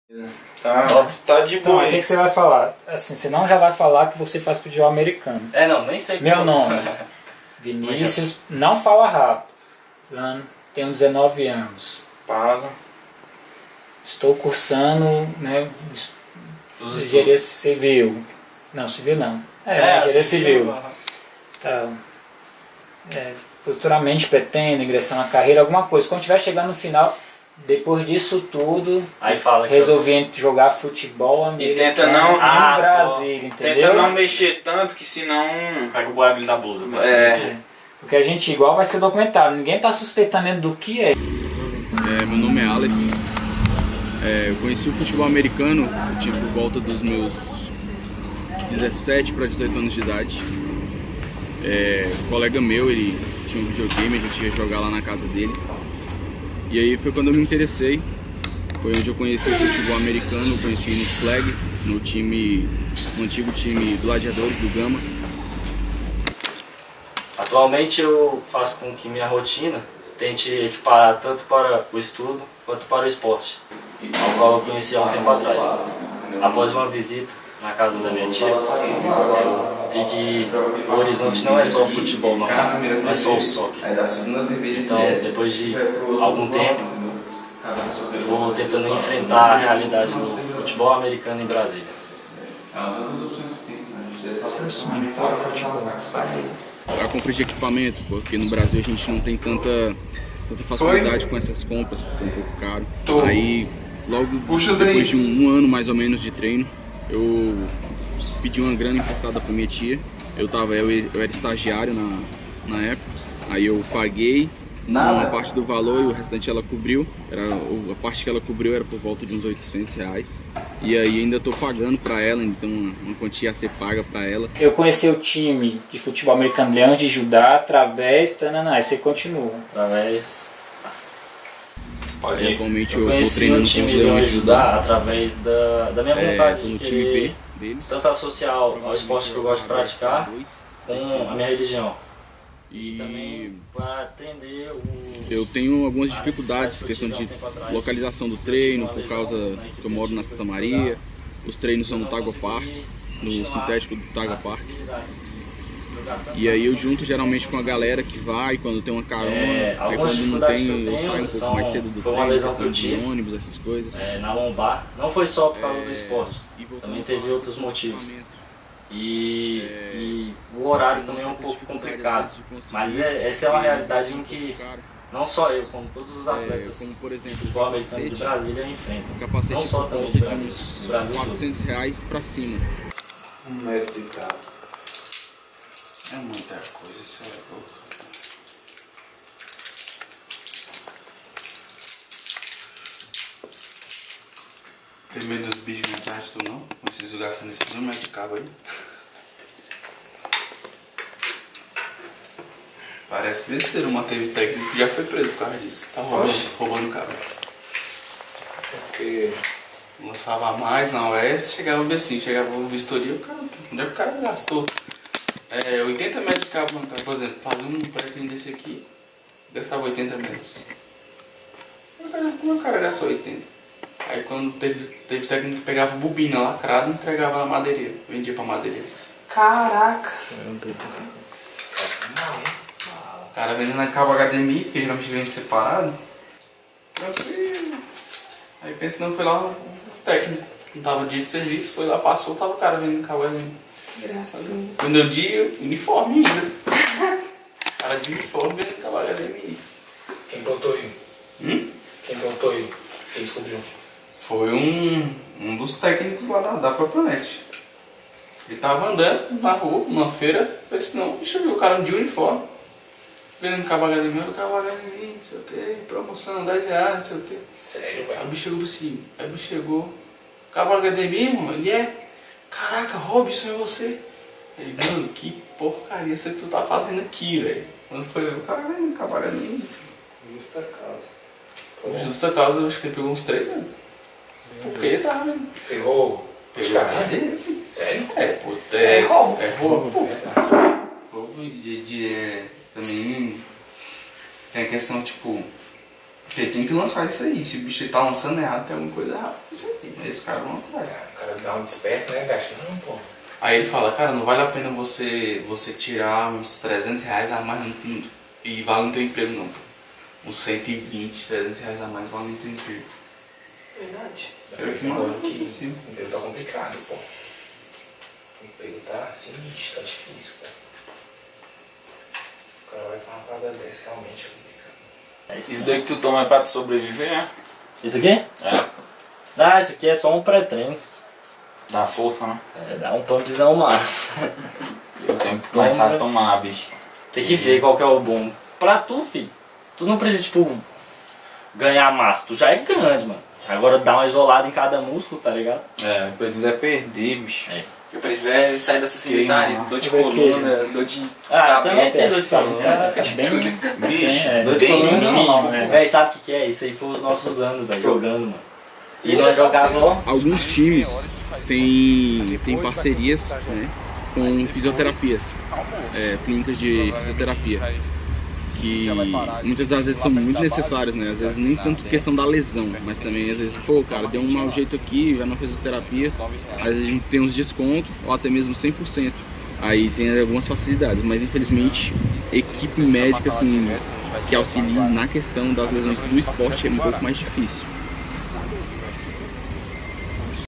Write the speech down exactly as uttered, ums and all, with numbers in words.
Tá, tá de Então, boa. o que, que você vai falar? Assim, você não já vai falar que você faz futebol americano. É, não, nem sei. Meu nome, Vinícius, não fala rápido. Tenho dezenove anos. Pausa. Estou cursando, né, engenharia civil. Não, civil não. É, É, engenharia civil. civil. Então, é, futuramente pretendo ingressar na carreira, alguma coisa. Quando estiver chegando no final, depois disso tudo, Aí fala que resolvi eu... jogar futebol americano e tenta não, no ah, Brasil, entendeu? Tenta não mexer tanto, que senão... Pega o boiabinho da blusa. É. Porque a gente igual vai ser documentado, ninguém tá suspeitando do que é. É, meu nome é Aleph. É, eu conheci o futebol americano, eu tive por volta dos meus dezessete para dezoito anos de idade. É, um colega meu, ele tinha um videogame, a gente ia jogar lá na casa dele. E aí foi quando eu me interessei. Foi onde eu conheci o futebol americano, eu conheci no Flag, no time, no antigo time Gladiadores do Gama. Atualmente eu faço com que minha rotina tente equiparar tanto para o estudo quanto para o esporte, ao qual eu conheci há um tempo atrás. Após uma visita na casa da minha tia, eu vi que o horizonte não é só o futebol, não, não é só o soccer. Então, depois de algum tempo, estou tentando enfrentar a realidade do futebol americano em Brasília. A compra de equipamento, porque no Brasil a gente não tem tanta, tanta facilidade Foi? com essas compras, porque é um pouco caro. Tô. Aí, logo Puxa depois daí. de um, um ano mais ou menos de treino, eu pedi uma grana emprestada para minha tia. Eu, tava, eu, eu era estagiário na, na época, aí eu paguei Nada. uma parte do valor e o restante ela cobriu. Era, a parte que ela cobriu era por volta de uns oitocentos reais. E aí ainda estou pagando para ela, então uma quantia a ser paga para ela. Eu conheci o time de futebol americano Leão de Judá através... Tanana, aí você continua. Através... Pode ir. Atualmente eu eu conheci estou treinando o time com os Leões de Judá através da, da minha vontade é, de time querer B deles. tanto associar ao esporte que eu gosto de praticar com a minha religião. E, e também para atender o... Eu tenho algumas dificuldades, questão de localização do treino, por causa que eu moro na Santa Maria. Os treinos são no Tágua Park, no sintético do Tágua Park. E aí eu junto geralmente com a galera que vai, quando tem uma carona, é, aí quando não tem, eu saio um pouco mais cedo do treino, questão de ônibus, essas coisas. É, na lombar, não foi só por causa é, do esporte, também teve outros motivos. E, é, e o horário também é um pouco complicado, mas é, essa é uma realidade em que não só eu, como todos os atletas, é, como por exemplo, o futebol americano de Brasília enfrentam, capacete não só também de Brasília, de Brasil quatrocentos reais pra cima. Um metro de cada. É muita coisa, isso é louco. Tem medo dos bichos me atrás de tu não? Não preciso gastar nesses um metro de cabo aí. Parece besteira, manteve técnico que já foi preso por causa disso. Tá roubando, roubando cabo. Porque lançava mais na O S, chegava o assim, chegava o vistoria, o cara, onde é que o cara gastou? É, oitenta metros de cabo, por exemplo, fazer um pré-clean desse aqui, gastava oitenta metros. Como o cara gastou oitenta? Aí quando teve, teve técnico que pegava bobina lacrada e entregava na madeireira, vendia pra madeireira. Caraca! O cara vendendo a cabo H D M I, porque geralmente vende separado. Tranquilo. Aí pensa, não, foi lá o técnico, não tava dia de serviço, foi lá, passou, tava o cara vendendo cabo H D M I. Graças. Vendeu dia, uniforme ainda. Cara de uniforme vendendo cabo H D M I. Quem botou ele? Hum? Quem botou ele? Quem descobriu? Foi um, um dos técnicos lá da, da própria net. Ele tava andando na rua, numa feira, pensei, não, deixa eu ver o cara de uniforme. Vendendo cabo H D M I, cabo H D M I, não sei o que, promoção, dez reais, não sei o que. Sério, velho? Aí o bicho chegou assim, aí o bicho chegou, cabo H D M I, irmão, ele é, caraca, Robson, é você. Ele, mano, que porcaria isso que tu tá fazendo aqui, velho. Quando foi o cara vendendo cabo H D M I. Justa causa. Justa causa, eu acho que ele pegou uns três anos. Porque ele tava vendo. Pegou? Pegou a cadeira, filho. Sério? É, pô, é, é roubo. É roubo, pô. Roubo de, de é, também tem a questão, tipo, ele tem que lançar isso aí. Se o bicho tá lançando errado, tem alguma coisa errada. Isso aí. os caras vão atrás. O cara dá um desperto, né, Gacha? Não, pô. Aí ele fala, cara, não vale a pena você, você tirar uns trezentos reais a mais no, e vale no teu emprego não, pô. Uns cento e vinte, trezentos reais a mais vale no teu emprego. Verdade. Eu que não. O emprego tá complicado, pô. O emprego tá sinistro, tá difícil, pô. O cara vai falar uma parada dessa, realmente é complicado. É isso, Isso né? daí que tu toma é pra tu sobreviver, né? Isso aqui? É. Ah, isso aqui é só um pré-treino. Dá força, né? É, dá um pumpzão mais. Eu tenho que começar a tomar, bicho. Tem que ver qual que é o bom. Pra tu, filho, tu não precisa, tipo, ganhar massa. Tu já é grande, mano. Agora dá uma isolada em cada músculo, tá ligado? É, precisa é perder, bicho. É. O que eu preciso é sair dessa sedentária, dor de coluna, dor de Ah, também cabeça. tem dor de coluna. Cara, de bem, tudo. Bicho, é, Dor de bem coluna mínimo, não, né? Véi, sabe o que, que é? Isso aí foi os nossos anos, velho, jogando, mano. E nós jogava, ó. Alguns times têm, têm parcerias, né, com fisioterapias, é, clínicas de fisioterapia, que muitas das vezes são muito necessárias, né? Às vezes nem tanto questão da lesão, mas também às vezes, pô, cara, deu um mau jeito aqui, vai na fisioterapia, às vezes a gente tem uns descontos, ou até mesmo cem por cento. Aí tem algumas facilidades, mas infelizmente equipe médica assim, que auxilia na questão das lesões do esporte é um pouco mais difícil.